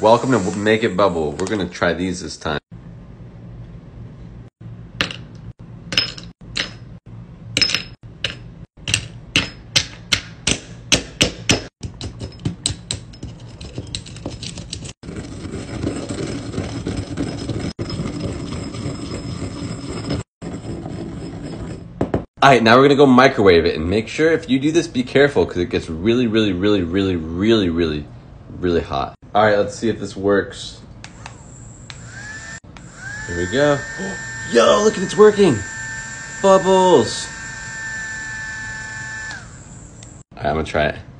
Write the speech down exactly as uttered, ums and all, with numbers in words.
Welcome to Make It Bubble. We're gonna try these this time. Alright, now we're gonna go microwave it, and make sure if you do this, be careful because it gets really, really, really, really, really, really, really hot. Alright, let's see if this works. Here we go. Yo, look, it's working! Bubbles! Alright, I'm gonna try it.